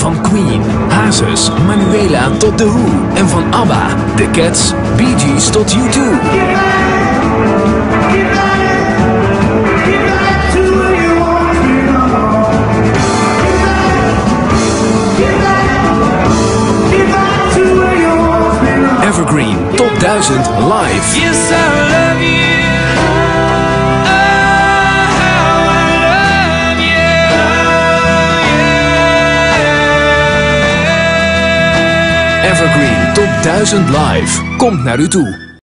Van Queen, Hazes, Manuela tot The Who. En van ABBA, The Cats, Bee Gees tot U2. Evergreen Top 1000 Live. Yes, I love you. Evergreen Top 1000 Live komt naar u toe.